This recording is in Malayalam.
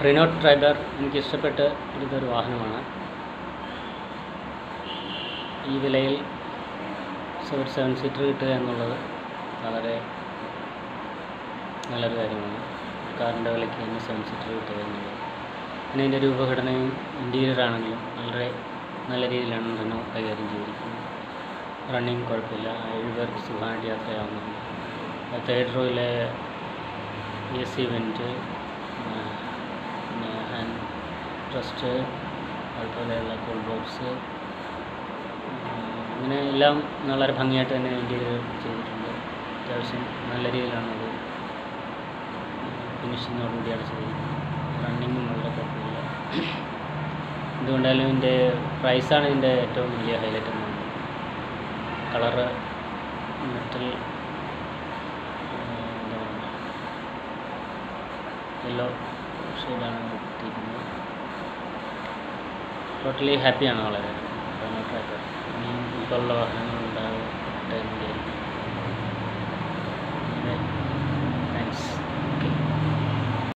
റിനോ ട്രൈബർ എനിക്ക് ഇഷ്ടപ്പെട്ട ഇതൊരു വാഹനമാണ്. ഈ വിലയിൽ ഒരു 7 സീറ്റർ കിട്ടുക എന്നുള്ളത് വളരെ നല്ലൊരു കാര്യമാണ്. കാറിൻ്റെ വിലയ്ക്ക് തന്നെ 7 സീറ്റർ കിട്ടുക എന്നുള്ളത്. പിന്നെ ഇതിൻ്റെ രൂപഘടനയും ഇൻറ്റീരിയർ ആണെങ്കിലും വളരെ നല്ല രീതിയിലാണ് റിനോ കൈകാര്യം ചെയ്തിരിക്കുന്നത്. റണ്ണിങ് കുഴപ്പമില്ല, 7 പേർക്ക് സുഖമായിട്ട് യാത്രയാവുന്നുണ്ട്. 3rd റോയിലെ AC വെൻറ്റ്, പിന്നെ ഹാൻഡ് റെസ്റ്റ്, അതുപോലെയുള്ള കൂൾ ബോക്സ്, അങ്ങനെ എല്ലാം വളരെ ഭംഗിയായിട്ട് തന്നെ ഇൻറ്റീരിയർ ചെയ്തിട്ടുണ്ട്. അത്യാവശ്യം നല്ല രീതിയിലാണ് അത് ഫിനിഷിങ്ങോടുകൂടിയാണ് ചെയ്തിരിക്കുന്നത്. റണ്ണിങ്ങും വളരെ കുഴപ്പമില്ല. എന്തുകൊണ്ടായാലും ഇതിൻ്റെ പ്രൈസാണ് ഇതിൻ്റെ ഏറ്റവും വലിയ ഹൈലൈറ്റ് എന്ന് പറയുന്നത്. കളറ് മെറ്റൽ യെല്ലോ ഷെയ്ഡാണ് കിട്ടിയിരിക്കുന്നത്. ടോട്ടലി ഹാപ്പിയാണ് വളരെ. റിനോ ട്രൈബർ ഇനിയും ഇതുപോലുള്ള വാഹനങ്ങൾ ഉണ്ടാകട്ടെ എന്ന്